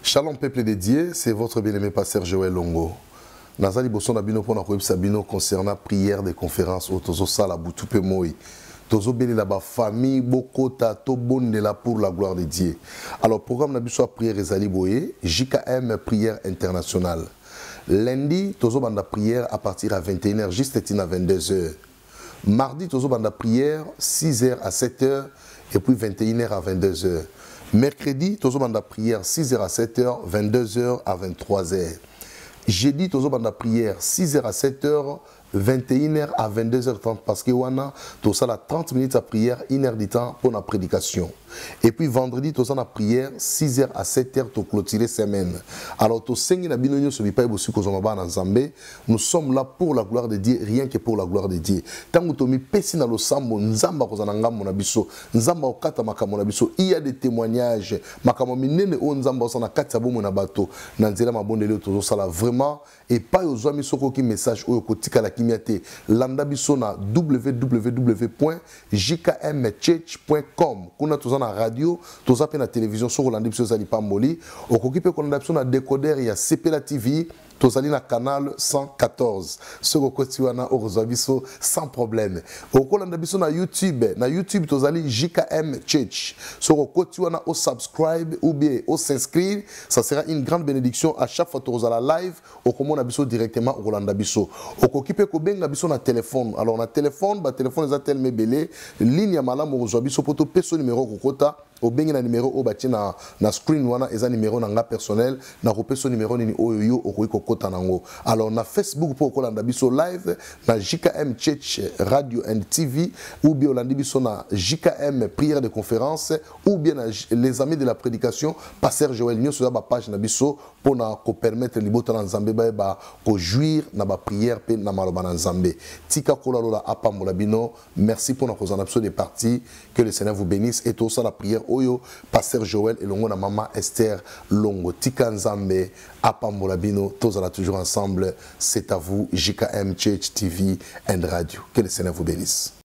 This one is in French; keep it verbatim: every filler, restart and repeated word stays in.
Shalom peuple de Dieu, c'est votre bien-aimé pasteur Joël Longo. Nazali boson nabino pona ko sabino concernant prière de conférence au tozo sala butupe moi. Tozo beli la ba famille bokota to bondela pour la gloire de Dieu. Alors programme nabiso prière ezali boye, J K M prière internationale. Lundi tozo banda prière à partir à vingt et une heures juste à vingt-deux heures. Mardi tozo banda prière six heures à sept heures et puis vingt et une heures à vingt-deux heures. Mercredi, tozo banda prière six heures à sept heures, vingt-deux heures à vingt-trois heures. Jeudi, tozo banda prière six heures à sept heures, vingt et une heures à vingt-deux heures trente parce que wana tozo la trente minutes à prière, une heure du temps pour la prédication. Et puis vendredi, tozo la prière six heures à sept heures pour clôturer semaine. Alors to sengi na bino nyoso bipai bosu kozoma ba na Nzambe, nous sommes là pour la gloire de Dieu, rien que pour la gloire de Dieu. Tangu to mi pesi na losambo nzamba kozana ngambo na biso, nzamba okata makambo na biso, il y a des témoignages, makambo minene o nzamba osana kati bomo na bato, na nzela mabondele tozo sala vraiment et pas aux amis soko ki message oyo kotika la kimiate, landa biso na w w w point j k m church point com. Kuna toza na radio, toza pe na télévision sur landa biso zali pamboli, okokipe kolanda biso na décodeur ya C P L A T V. Tozali na canal cent quatorze. Ce que wana biso sans problème. Okolanda biso na YouTube, na YouTube tozali J K M Church. Ce que wana au subscribe ou bien au s'inscrire, ça sera une grande bénédiction à chaque fois tozala live. Okomona biso directement Okolanda biso. Okokipe ko benga biso na téléphone. Alors na téléphone, ba téléphone za tel mebele, ligne ya malamu ozwa biso poto peso numéro kokota. Au bengi na numéro au bati na na screen wana eza numéro na nga personnel na kopeso numéro nini oyo okoyi kokota nango. Alors na Facebook pour kolanda biso live na J K M Church Radio and T V ou bien olandi biso na J K M prière de conférence ou bien na les amis de la prédication pasteur Joël nyoso ba page na biso pour na ko permettre libota na Nzambe ba ba ko jouir na ba prière pe na maloba na Nzambe. Tika kolalola apambola bino. Merci pour na kozana biso des parties, que le Seigneur vous bénisse et tout ça la prière Oyo, pasteur Joël et longo na maman Esther Longo. Tika Nzambe, apambola bino, tous là toujours ensemble. C'est à vous, J K M Church T V and Radio. Que le Seigneur vous bénisse.